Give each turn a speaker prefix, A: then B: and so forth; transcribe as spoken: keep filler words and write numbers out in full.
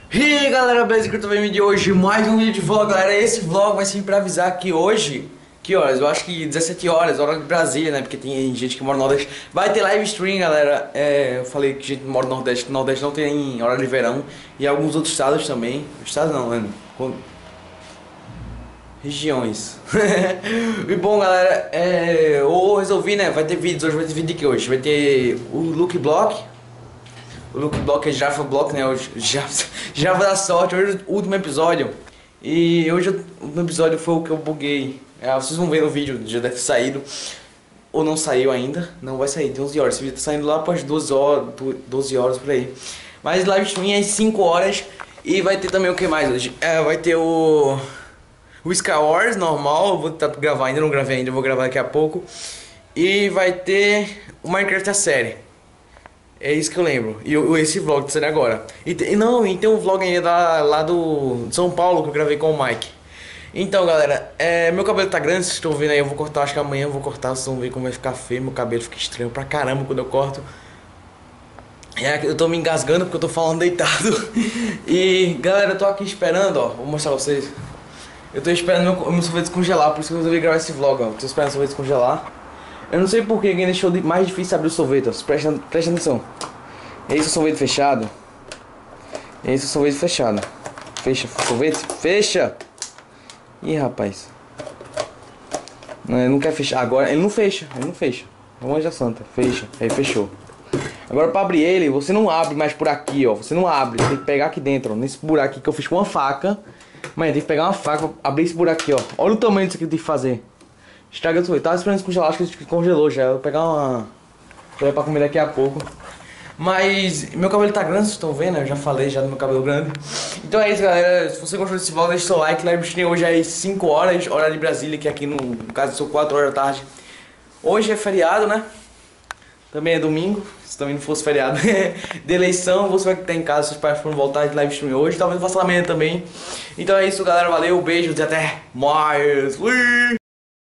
A: E aí galera, beleza? Que eu tô vendo vídeo de hoje, mais um vídeo de vlog, galera. Esse vlog vai ser pra avisar que hoje, que horas? Eu acho que dezessete horas, hora de Brasília, né? Porque tem gente que mora no Nordeste. Vai ter live stream, galera. É, eu falei que gente mora no Nordeste, que no Nordeste não tem hora de verão. E alguns outros estados também. Estados não, mano. Regiões. E bom, galera, é, eu resolvi, né? Vai ter vídeos hoje, vai ter vídeo de que hoje? Vai ter o look block. O look block é Java Block, né? Hoje, Java, Java da sorte, hoje é o último episódio. E hoje o último episódio foi o que eu buguei. É, vocês vão ver no vídeo, já deve ter saído. Ou não saiu ainda. Não vai sair, tem onze horas. Esse vídeo tá saindo lá após doze horas, doze horas por aí. Mas live stream é cinco horas. E vai ter também o que mais hoje? É, vai ter o... O Skywars normal, eu vou tentar gravar, ainda não gravei ainda, eu vou gravar daqui a pouco. E vai ter o Minecraft a série. É isso que eu lembro. E o- esse vlog tá saindo agora. E, te- e não, e tem um vlog ainda da- lá do de São Paulo que eu gravei com o Mike. Então, galera, é, meu cabelo tá grande, vocês estão vendo aí, eu vou cortar, acho que amanhã eu vou cortar, vocês vão ver como vai ficar feio, meu cabelo fica estranho pra caramba quando eu corto. É, eu tô me engasgando porque eu tô falando deitado. E, galera, eu tô aqui esperando, ó, vou mostrar pra vocês. Eu tô esperando meu, meu sorvete descongelar, por isso que eu resolvi gravar esse vlog, ó. Tô esperando o sorvete descongelar. Eu não sei por que alguém deixou de- mais difícil abrir o sorvete, ó. Presta, presta atenção. Esse é o sorvete fechado. Esse é o sorvete fechado. Fecha, sorvete, fecha. Ih, rapaz. Não, ele não quer fechar. Agora, ele não fecha, ele não fecha. Vamos já santa, fecha. Aí fechou. Agora pra abrir ele, você não abre mais por aqui, ó. Você não abre, tem que pegar aqui dentro, ó. Nesse buraco aqui que eu fiz com uma faca. Mãe, tem que pegar uma faca pra abrir esse buraco aqui, ó. Olha o tamanho disso aqui que eu tenho que fazer. Estraga o sorvete. Tava esperando descongelar, acho que ele congelou já. Eu vou pegar uma... Vou pra comer daqui a pouco. Mas meu cabelo tá grande, vocês estão vendo, né? Eu já falei já do meu cabelo grande. Então é isso, galera. Se você gostou desse vlog, deixa seu like. Live stream hoje é cinco horas, hora de Brasília, que aqui no, no caso são quatro horas da tarde. Hoje é feriado, né? Também é domingo, se também não fosse feriado de eleição, você vai estar em casa, seus pais foram voltar de live stream hoje, talvez eu faça amanhã também. Então é isso, galera, valeu, beijos e até mais. Ui!